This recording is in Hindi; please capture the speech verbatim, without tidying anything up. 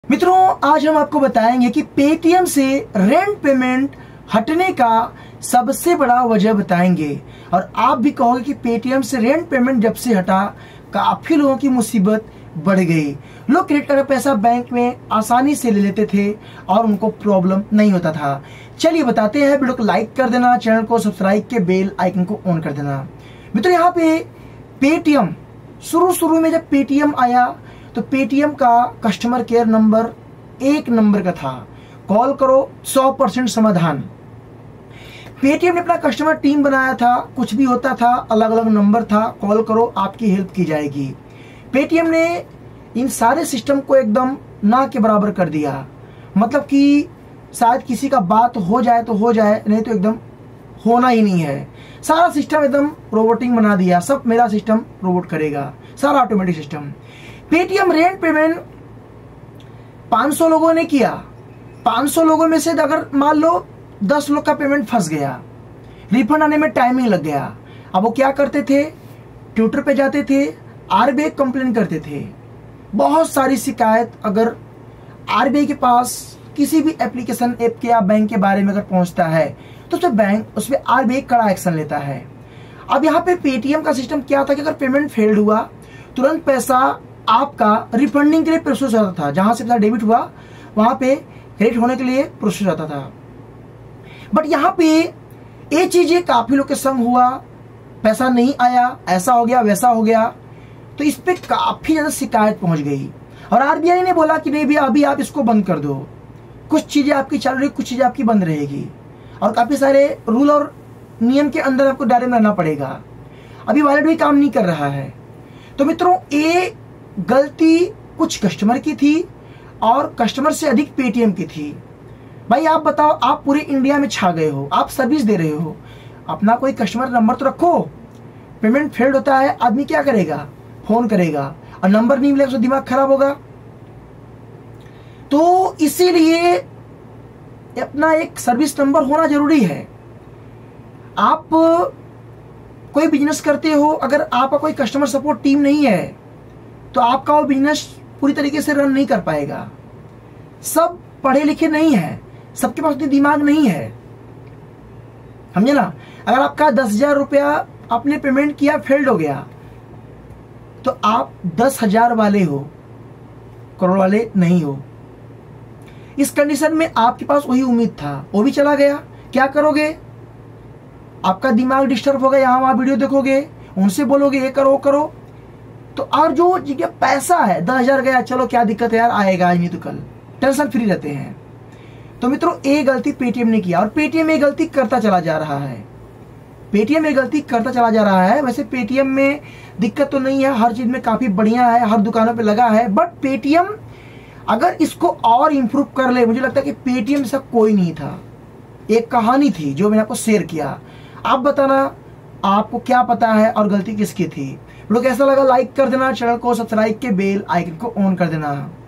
मित्रों, आज हम आपको बताएंगे कि पेटीएम से रेंट पेमेंट हटने का सबसे बड़ा वजह बताएंगे। और आप भी कहोगे कि पेटीएम से रेंट पेमेंट जब से हटा काफी लोगों की मुसीबत बढ़ गई। लोग क्रेडिट कार्ड का पैसा बैंक में आसानी से ले लेते थे और उनको प्रॉब्लम नहीं होता था। चलिए बताते हैं। वीडियो को लाइक कर देना, चैनल को सब्सक्राइब के बेल आइकन को ऑन कर देना। मित्रों, यहाँ पे पेटीएम शुरू शुरू में जब पेटीएम आया तो पेटीएम का कस्टमर केयर नंबर एक नंबर का था। कॉल करो सौ परसेंट समाधान। पेटीएम ने अपना कस्टमर टीम बनाया था। कुछ भी होता था, अलग अलग नंबर था, कॉल करो आपकी हेल्प की जाएगी। पेटीएम ने इन सारे सिस्टम को एकदम ना के बराबर कर दिया। मतलब कि शायद किसी का बात हो जाए तो हो जाए, नहीं तो एकदम होना ही नहीं है। सारा सिस्टम एकदम रोबोटिंग बना दिया। सब मेरा सिस्टम रोबोट करेगा, सारा automatic system. Paytm rent payment पाँच सौ लोगों ने किया। पाँच सौ लोगों में से अगर मान लो दस लोग का पेमेंट फंस गया, रिफंड आने में टाइमिंग लग गया। अब वो क्या करते थे, ट्विटर पे जाते थे, आरबीआई कंप्लेन करते थे। बहुत सारी शिकायत अगर आरबीआई के पास किसी भी एप्लीकेशन ऐप के या बैंक के बारे में अगर पहुंचता है तो उस बैंक उस पर आरबीआई कड़ा एक्शन लेता है। अब यहाँ पे पेटीएम का सिस्टम क्या था कि अगर पेमेंट फेल्ड हुआ तुरंत पैसा आपका रिफंडिंग के लिए प्रोसेस होता था। जहां से पैसा डेबिट हुआ वहां पे क्रेडिट होने के लिए प्रोसेस होता था। बट यहाँ पे ये चीजें काफी लोग के संग हुआ, पैसा नहीं आया, ऐसा हो गया वैसा हो गया, तो इस पे काफी ज्यादा शिकायत पहुंच गई। और आरबीआई ने बोला कि नहीं भैया अभी आप इसको बंद कर दो। कुछ चीजें आपकी चालू रहेगी, कुछ चीजें आपकी बंद रहेगी और काफी सारे रूल और नियम के अंदर आपको दायरे में रहना पड़ेगा। अभी वॉलेट भी काम नहीं कर रहा है। तो मित्रों, ये गलती कुछ कस्टमर की थी और कस्टमर से अधिक पेटीएम की थी। भाई आप बताओ, आप पूरे इंडिया में छा गए हो, आप सर्विस दे रहे हो, अपना कोई कस्टमर नंबर तो रखो। पेमेंट फेल्ड होता है, आदमी क्या करेगा, फोन करेगा और नंबर नहीं मिलेगा तो दिमाग खराब होगा। तो इसीलिए अपना एक सर्विस नंबर होना जरूरी है। आप कोई बिजनेस करते हो, अगर आपका कोई कस्टमर सपोर्ट टीम नहीं है तो आपका वो बिजनेस पूरी तरीके से रन नहीं कर पाएगा। सब पढ़े लिखे नहीं है, सबके पास उतनी दिमाग नहीं है, समझे ना। अगर आपका दस हजार रुपया आपने पेमेंट किया, फेल्ड हो गया, तो आप दस हजार वाले हो, करोड़ वाले नहीं हो। इस कंडीशन में आपके पास वही उम्मीद था, वो भी चला गया। क्या करोगे, आपका दिमाग डिस्टर्ब होगा। यहां वहां वीडियो देखोगे, उनसे बोलोगे ये करो वो करो। तो और जो जगह पैसा है, दस हजार गया, चलो क्या दिक्कत है यार, आएगा आज नहीं तो कल, टेंशन फ्री रहते हैं। तो मित्रों, ये गलती पेटीएम ने किया और पेटीएम ये गलती करता चला जा रहा है। पेटीएम ये गलती करता चला जा रहा है। वैसे पेटीएम में दिक्कत तो नहीं है, हर चीज में काफी बढ़िया है, हर दुकानों पे लगा है। बट पेटीएम अगर इसको और इंप्रूव कर ले, मुझे लगता है कि पेटीएम से कोई नहीं था। एक कहानी थी जो मैंने आपको शेयर किया। आप बताना आपको क्या पता है और गलती किसकी थी। लोग कैसा लगा लाइक कर देना, चैनल को सब्सक्राइब के बेल आइकन को ऑन कर देना।